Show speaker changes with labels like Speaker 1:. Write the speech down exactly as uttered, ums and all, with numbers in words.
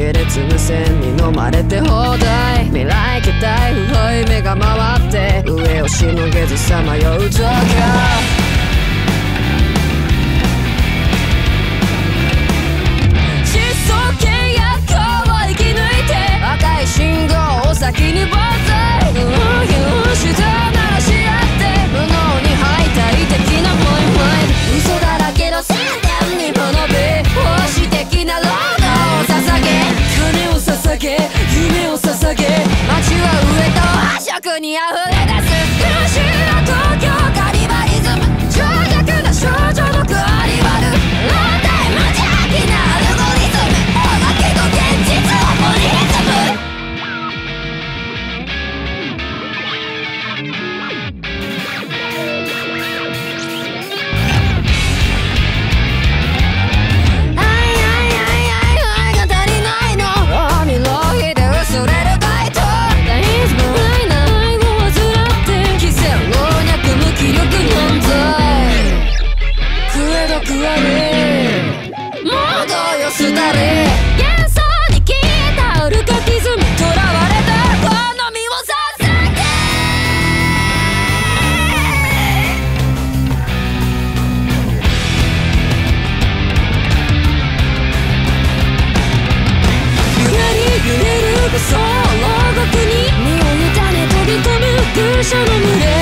Speaker 1: 系列無線に飲まれて放題。未来形態不本意目が回って上をしのげずさまよう状況。疾走契約を生き抜いて赤い信号を先にボツ。うん、下鳴らし合って無能に敗退的なポイント。嘘だらけの宣伝に学べ奉仕的な労働を捧げ金を捧げ夢を捧げ街は上と破色に溢れ出す。苦しいな東京カニバリズム長尺な少女のクアリバル問題無邪気なアルゴリズムおまけと現実をポリリズム。幻想に消えたウルカティズム囚われた好みを捧げ揺れに揺れる武装牢獄に身を委ね飛び込む空車の群れ。